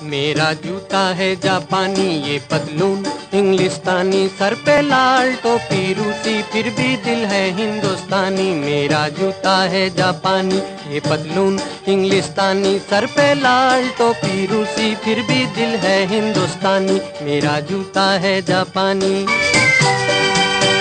मेरा जूता है जापानी, ये पतलून इंग्लिस्तानी, सर पे लाल टोपी रूसी, फिर भी दिल है हिंदुस्तानी। मेरा जूता है जापानी, ये पतलून इंग्लिस्तानी, सर पे लाल टोपी रूसी, फिर भी दिल है हिंदुस्तानी। मेरा जूता है जापानी।